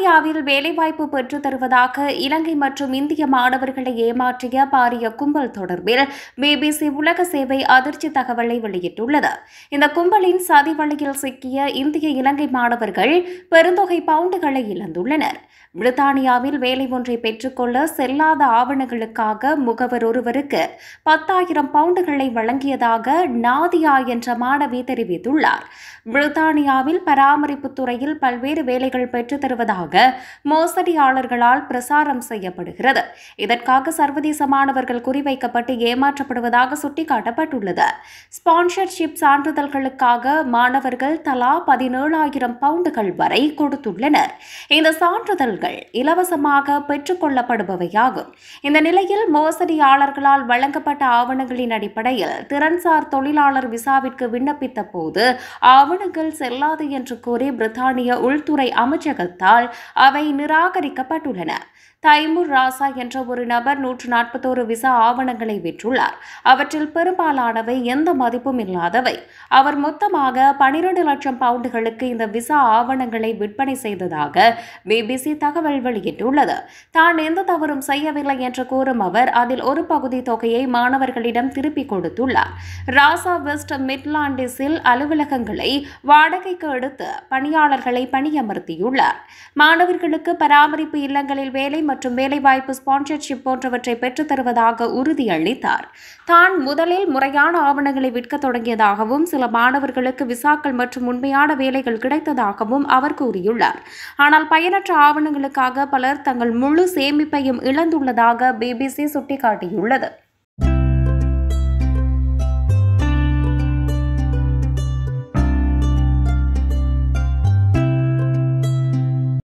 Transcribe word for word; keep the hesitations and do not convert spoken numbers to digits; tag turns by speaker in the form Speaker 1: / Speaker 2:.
Speaker 1: பிரித்தானியாவில் வேலைவாய்ப்பு பெற்றுத் தருவதாக இலங்கை மற்றும் இந்திய மாணவர்களை ஏமாற்றிய பாரிய கும்பல் தொடர்பில் பிபிசி உலக சேவை அதிர்ச்சி தகவலை வெளியிட்டுள்ளது. இந்த கும்பலின் சதி வலையில் சிக்கிய இந்திய இலங்கை மாணவர்கள் பெருந்தொகை பவுண்டுகளை இழந்துள்ளனர். பிரித்தானியாவில் வேலை ஒன்றை பெற்றுக்கொள்ள செல்லாத ஆவணங்களுக்காக முகவர் ஒருவருக்கு பத்தாயிரம் பவுண்டுகளை வழங்கியதாக நாதியா என்ற மாணவி தெரிவித்துள்ளார். பிரித்தானியாவில் பராமரிப்பு துறையில் பல்வேறு வேலைகள் பெற்றுத் தருவதாக மோசடியாளர்களால் பிரசாரம் செய்யப்படுகிறது. இதற்காக சர்வதேச மாணவர்கள் குறிவைக்கப்பட்டு ஏமாற்றப்படுவதாக சுட்டிக்காட்டப்பட்டுள்ளது. ஸ்பான்சர்ஷிப் சான்றிதழ்களுக்காக மாணவர்கள் தலா பதினேழாயிரம் பவுண்டுகள் வரை கொடுத்துள்ளனர். இந்த சான்றிதழ்கள் இலவசமாக பெற்றுக் கொள்ளப்படுபவையாகும். இந்த நிலையில் மோசடியாளர்களால் வழங்கப்பட்ட ஆவணங்களின் அடிப்படையில் திறன்சார் தொழிலாளர் விசாவிற்கு விண்ணப்பித்த போது ஆவணங்கள் செல்லாது என்று கூறி பிரித்தானிய உள்துறை அமைச்சகத்தால் அவை நிராகரிக்கப்பட்டுள்ளன. தைமூர் ராசா என்ற ஒரு நபர் நூற்று நாற்பத்தோரு விசா ஆவணங்களை பெற்றுள்ளார். அவற்றில் பெரும்பாலானவை எந்த மதிப்பும் இல்லாதவை. அவர் மொத்தமாக பனிரண்டு லட்சம் பவுண்டுகளுக்கு இந்த விசா ஆவணங்களை விற்பனை செய்ததாக பிபிசி தகவல் வெளியிட்டுள்ளது. தான் எந்த தவறும் செய்யவில்லை என்று கூறும் அவர் அதில் ஒரு பகுதி தொகையை மாணவர்களிடம் திருப்பிக் கொடுத்துள்ளார். ராசா வெஸ்ட் மிட்லாண்டிஸில் அலுவலகங்களை வாடகைக்கு எடுத்து பணியாளர்களை பணியமர்த்தியுள்ளார். மாணவர்களுக்கு பராமரிப்பு இல்லங்களில் வேலை மற்றும் வேலைவாய்ப்பு ஸ்பான்சர்ஷிப் போன்றவற்றை பெற்றுத் தருவதாக உறுதியளித்தார். தான் முதலில் முறையான ஆவணங்களை விற்க தொடங்கியதாகவும் சில மாணவர்களுக்கு விசாக்கள் மற்றும் உண்மையான வேலைகள் கிடைத்ததாகவும் அவர் கூறியுள்ளார். ஆனால் பயனற்ற ஆவணங்களுக்காக பலர் தங்கள் முழு சேமிப்பையும் இழந்துள்ளதாக பிபிசி சுட்டிக்காட்டியுள்ளது.